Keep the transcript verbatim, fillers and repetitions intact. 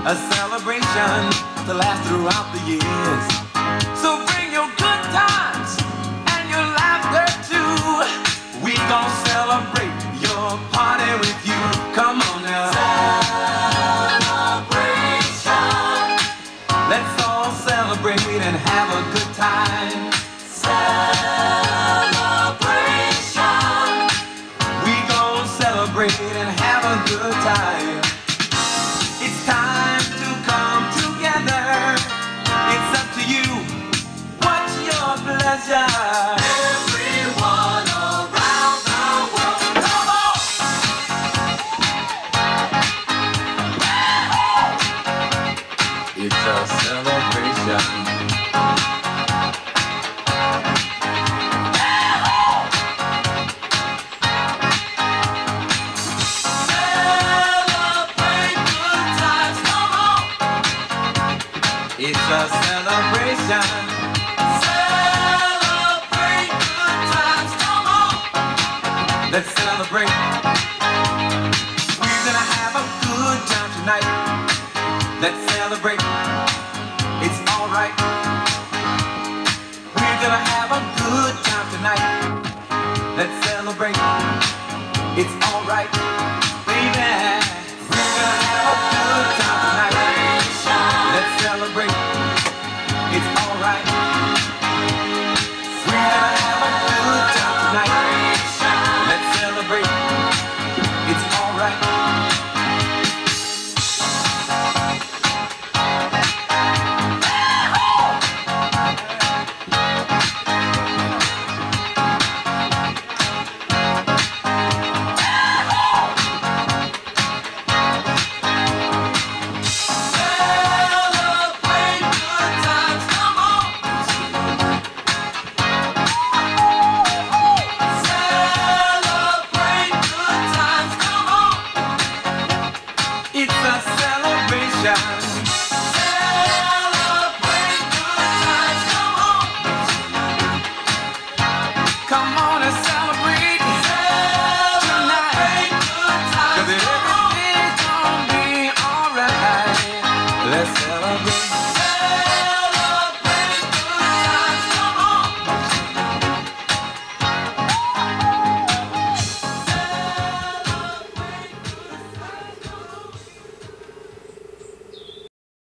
a celebration to last throughout the years. So bring your good times and your laughter too. We gon' celebrate your party with you. Come on now. Celebration. Let's all celebrate and have a good time. Celebration. We gon' celebrate and have a good time. It's time to come together. It's up to you. What's your pleasure? Everyone around the world, come on! It's a celebration. It's a celebration. Celebrate good times, come on. Let's celebrate. We're gonna have a good time tonight. Let's celebrate.